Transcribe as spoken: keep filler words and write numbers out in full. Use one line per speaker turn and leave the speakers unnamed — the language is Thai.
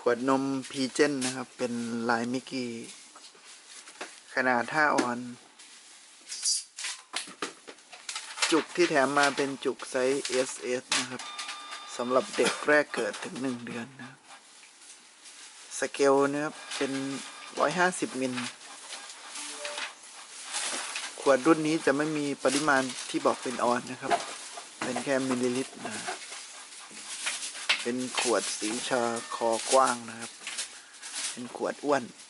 วดนมพีเจนนะครับ เป็นลายมิกกี้ขนาดห้าออนซ์จุกที่แถมมาเป็นจุกไซส์ เอส เอส นะครับสำหรับเด็กแรกเกิดถึงหนึ่งเดือนนะสเกลนะครับเป็นร้อยห้าสิบมิลขวดรุ่นนี้จะไม่มีปริมาณที่บอกเป็นออนนะครับเป็นแค่มิลลิลิตรนะเป็นขวดสีชาคอกว้างนะครับเป็นขวดอ้วน